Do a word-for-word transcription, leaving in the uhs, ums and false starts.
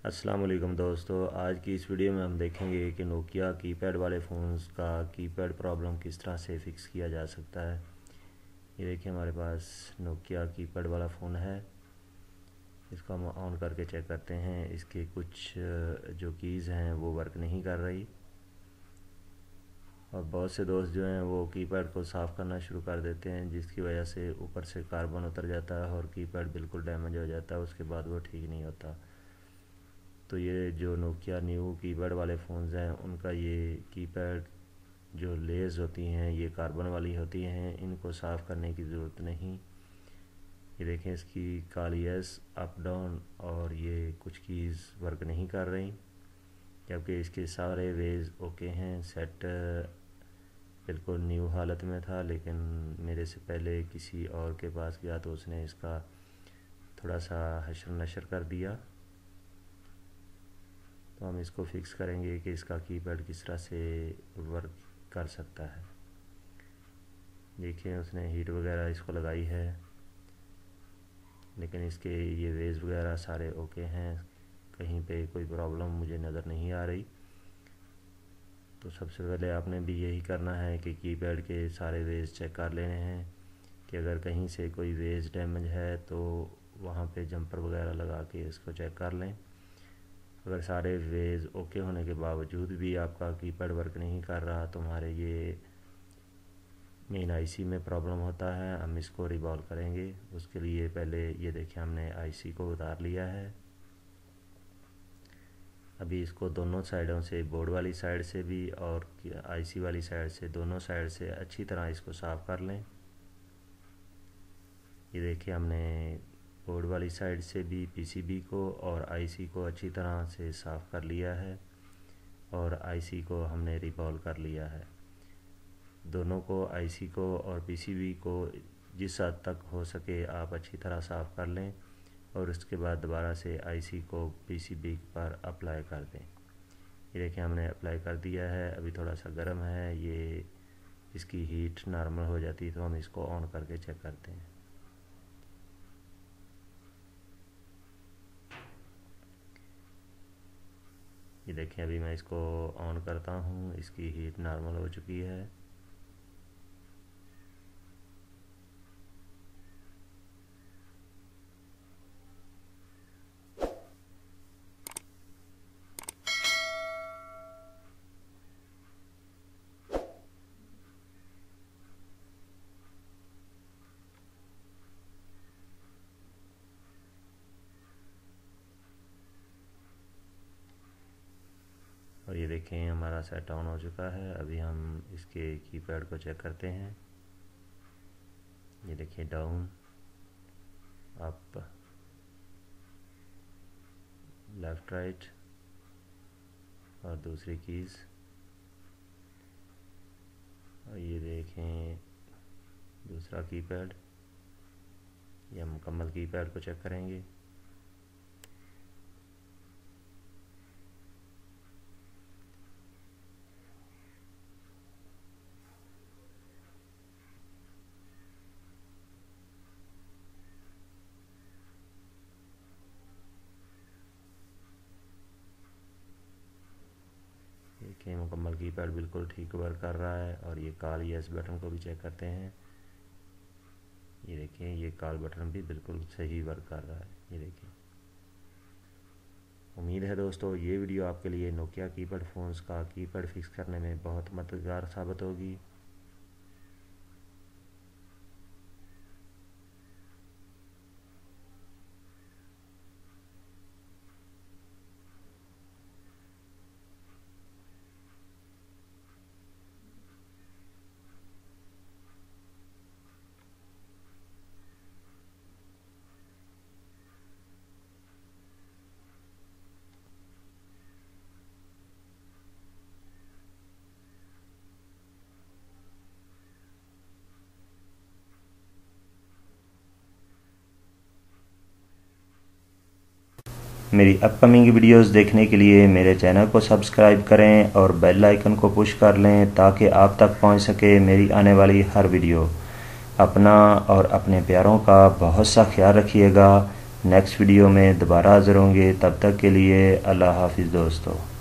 अस्सलाम वालेकुम दोस्तों, आज की इस वीडियो में हम देखेंगे कि नोकिया कीपैड वाले फ़ोन्स का कीपैड प्रॉब्लम किस तरह से फ़िक्स किया जा सकता है। ये देखिए हमारे पास नोकिया कीपैड वाला फ़ोन है। इसको हम ऑन करके चेक करते हैं। इसके कुछ जो कीज़ हैं वो वर्क नहीं कर रही और बहुत से दोस्त जो हैं वो कीपैड को साफ़ करना शुरू कर देते हैं, जिसकी वजह से ऊपर से कार्बन उतर जाता है और कीपैड बिल्कुल डैमेज हो जाता है। उसके बाद वो ठीक नहीं होता। तो ये जो नोकिया न्यू कीपैड वाले फ़ोन्स हैं उनका ये कीपैड जो लेज़ होती हैं ये कार्बन वाली होती हैं, इनको साफ़ करने की ज़रूरत नहीं। ये देखें इसकी काली एस अप डाउन और ये कुछ कीज़ वर्क नहीं कर रही, जबकि इसके सारे वेज ओके हैं। सेट बिल्कुल न्यू हालत में था, लेकिन मेरे से पहले किसी और के पास गया तो उसने इसका थोड़ा सा हशर नशर कर दिया। तो हम इसको फिक्स करेंगे कि इसका कीपैड किस तरह से वर्क कर सकता है। देखिए उसने हीट वगैरह इसको लगाई है, लेकिन इसके ये वेज वगैरह सारे ओके हैं, कहीं पे कोई प्रॉब्लम मुझे नज़र नहीं आ रही। तो सबसे पहले आपने भी यही करना है कि कीपैड के सारे वेज चेक कर लेने हैं कि अगर कहीं से कोई वेज डैमेज है तो वहाँ पे जंपर वगैरह लगा के इसको चेक कर लें। अगर सारे वेज ओके होने के बावजूद भी आपका कीपैड वर्क नहीं कर रहा तो हमारे ये मेन आईसी में प्रॉब्लम होता है। हम इसको रिवॉल्व करेंगे। उसके लिए पहले ये देखिए हमने आईसी को उतार लिया है। अभी इसको दोनों साइडों से, बोर्ड वाली साइड से भी और आईसी वाली साइड से, दोनों साइड से अच्छी तरह इसको साफ़ कर लें। ये देखिए हमने बोर्ड वाली साइड से भी पीसीबी को और आईसी को अच्छी तरह से साफ़ कर लिया है और आईसी को हमने रिवॉल्व कर लिया है। दोनों को, आईसी को और पीसीबी को जिस हद तक हो सके आप अच्छी तरह साफ़ कर लें और उसके बाद दोबारा से आईसी को पीसीबी पर अप्लाई कर दें। ये देखिए हमने अप्लाई कर दिया है। अभी थोड़ा सा गर्म है, ये इसकी हीट नॉर्मल हो जाती है तो हम इसको ऑन करके चेक करते हैं। ये देखें अभी मैं इसको ऑन करता हूँ, इसकी हीट नॉर्मल हो चुकी है। और ये देखें हमारा सेट ऑन हो चुका है। अभी हम इसके कीपैड को चेक करते हैं। ये देखिए डाउन, अप, लेफ़्ट, राइट और दूसरी कीज़। और ये देखें दूसरा कीपैड। ये हम मुकम्मल कीपैड को चेक करेंगे। देखिए मुकम्मल कीपैड बिल्कुल ठीक वर्क कर रहा है। और ये कॉल यस बटन को भी चेक करते हैं। ये देखिए ये कॉल बटन भी बिल्कुल सही वर्क कर रहा है। ये देखिए। उम्मीद है दोस्तों ये वीडियो आपके लिए नोकिया कीपैड फ़ोन्स का कीपैड फिक्स करने में बहुत मददगार साबित होगी। मेरी अपकमिंग वीडियोस देखने के लिए मेरे चैनल को सब्सक्राइब करें और बेल आइकन को पुश कर लें ताकि आप तक पहुंच सके मेरी आने वाली हर वीडियो। अपना और अपने प्यारों का बहुत सा ख्याल रखिएगा। नेक्स्ट वीडियो में दोबारा हाज़िर होंगे। तब तक के लिए अल्लाह हाफिज़ दोस्तों।